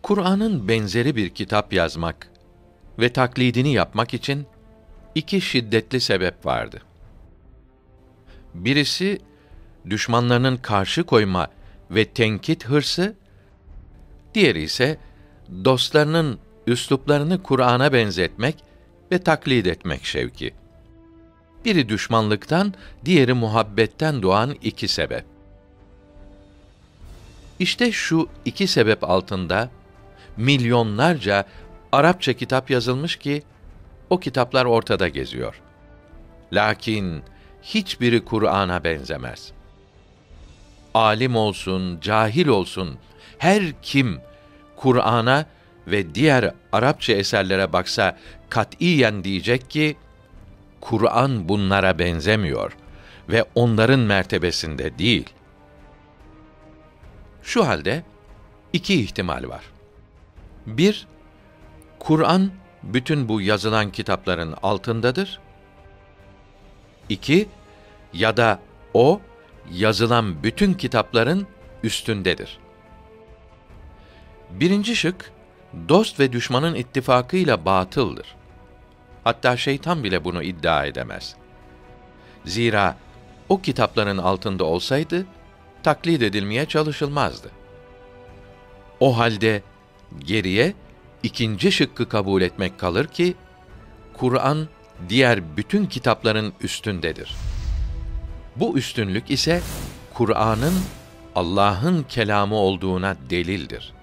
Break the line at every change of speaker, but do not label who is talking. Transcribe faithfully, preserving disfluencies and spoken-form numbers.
Kur'an'ın benzeri bir kitap yazmak ve taklidini yapmak için iki şiddetli sebep vardı. Birisi, düşmanlarının karşı koyma ve tenkit hırsı, diğeri ise dostlarının üsluplarını Kur'an'a benzetmek ve taklit etmek şevki. Biri düşmanlıktan, diğeri muhabbetten doğan iki sebep. İşte şu iki sebep altında milyonlarca Arapça kitap yazılmış ki o kitaplar ortada geziyor. Lakin hiçbiri Kur'an'a benzemez. Alim olsun, cahil olsun, her kim Kur'an'a ve diğer Arapça eserlere baksa katiyen diyecek ki Kur'an bunlara benzemiyor ve onların mertebesinde değil. Şu halde iki ihtimal var. Bir, Kur'an bütün bu yazılan kitapların altındadır. İki, ya da o yazılan bütün kitapların üstündedir. Birinci şık, dost ve düşmanın ittifakıyla batıldır. Hatta şeytan bile bunu iddia edemez. Zira o kitapların altında olsaydı, taklit edilmeye çalışılmazdı. O halde geriye ikinci şıkkı kabul etmek kalır ki, Kur'an diğer bütün kitapların üstündedir. Bu üstünlük ise Kur'an'ın Allah'ın kelamı olduğuna delildir.